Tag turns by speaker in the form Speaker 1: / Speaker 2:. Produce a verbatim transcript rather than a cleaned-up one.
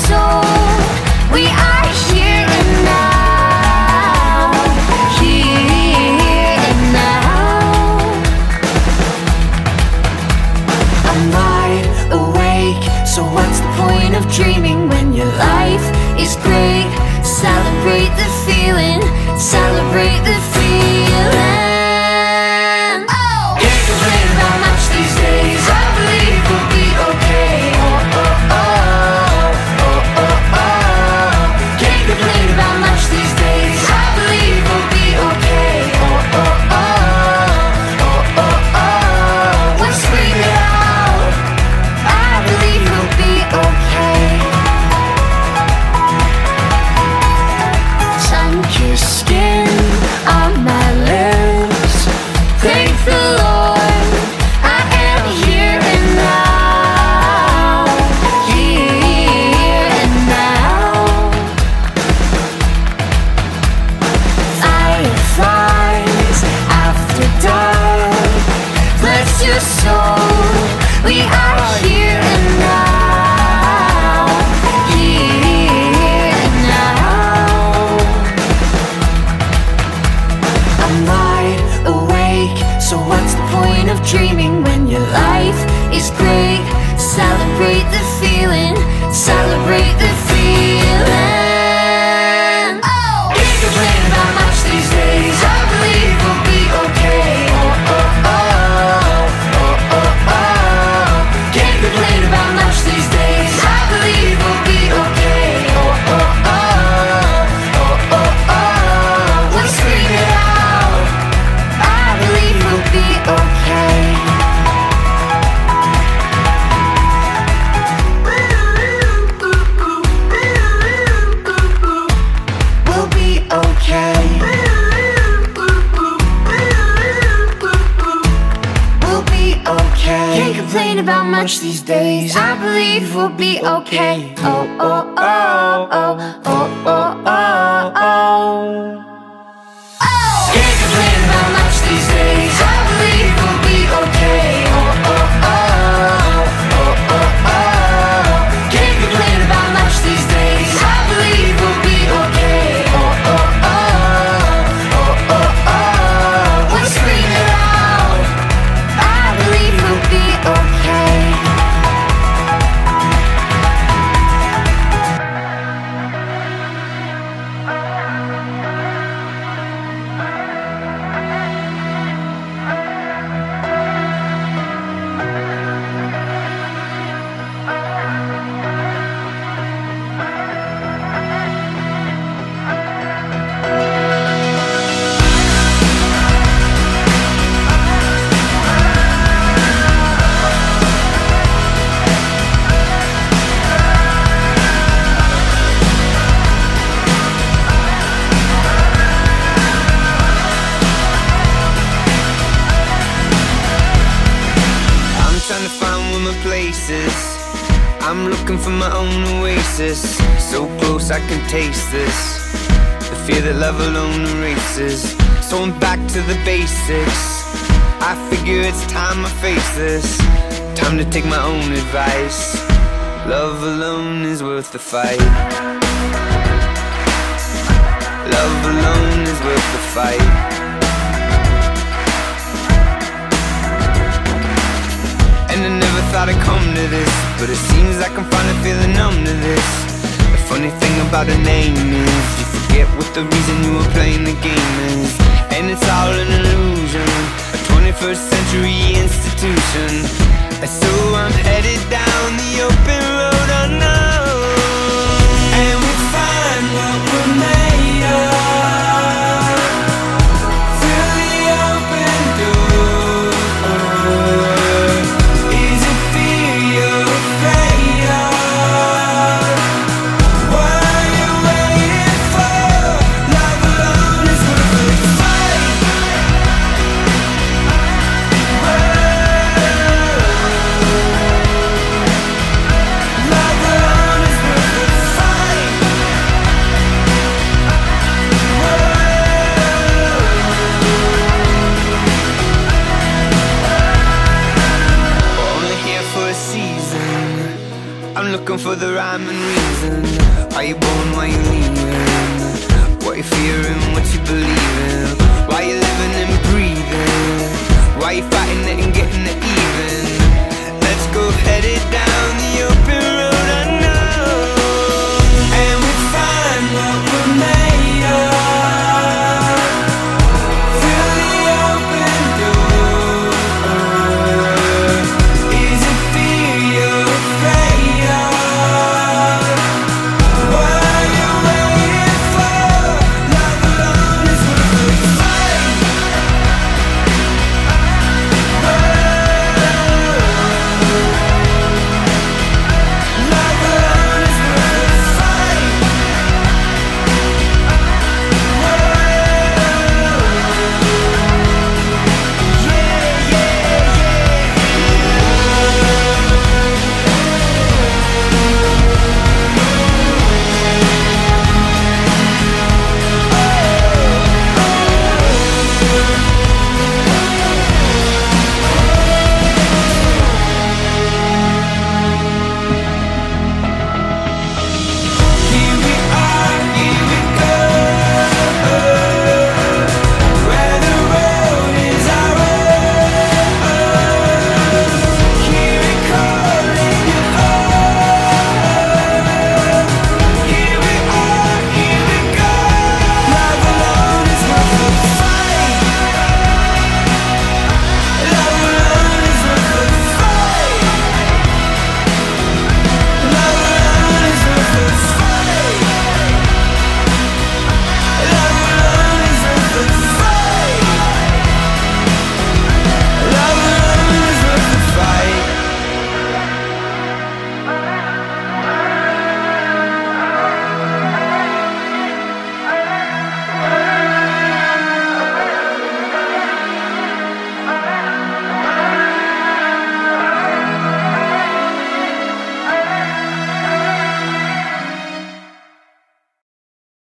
Speaker 1: soul. We are here and now, here and now. I'm wide awake, so what's the point of dreaming when your life is great? Celebrate the feeling, celebrate the feeling. Oh! Can't complain about much these days, I believe we'll be okay. Oh, oh, oh, oh, oh, oh. Can't complain about much these days, I believe we'll be okay. Oh, oh, oh, oh, oh, oh. We'll scream it out, I believe we'll be okay. Sun-kissed skin on my lips, thank the Lord, I am here and now, here and now. Fireflies after dark, bless your soul, we are here and now, here and now. I'm wide awake, so what's the point of dreaming when your life is great? Celebrate the feeling, celebrate the feeling. Oh! Can't complain about much these days, I believe we'll be okay. Oh, oh, oh, oh, oh, oh. Can't complain about much these days, I believe we'll be okay. Oh, oh, oh, oh, oh, oh. We'll scream it out, I believe we'll be okay. We'll be okay. We'll be okay. Can't complain about much these days, I believe we'll be okay. Oh, oh, oh, oh, oh, oh, oh, oh. Can't complain about much these days, I believe we'll be okay. Oh, oh, oh, oh, oh, oh. Can't complain about much these days, I believe we'll be okay. Oh, oh, oh, oh, oh, oh. We'll scream it out, I believe we'll be okay.
Speaker 2: Trying to find where my place is. I'm looking for my own oasis. So close I can taste this, the fear that love alone erases. So I'm back to the basics, I figure it's time I face this. Time to take my own advice. Love alone is worth the fight. Love alone is worth the fight. And I never thought I'd come to this, but it seems like I'm finally feeling numb to this. The funny thing about a name is you forget what the reason you were playing the game is. And it's all an illusion, a twenty-first century institution. And so I'm headed down the open road unknown, and we find what we're made of through the open door. Is it fear you're afraid of? What are you waiting for? Love alone is worth the fight. Whoa. for the rhyme and reason. Are you born, why you leaving? What you fearing, what you believing? Why you living and breathing? Why you fighting it and getting it even? Let's go headed down the open road.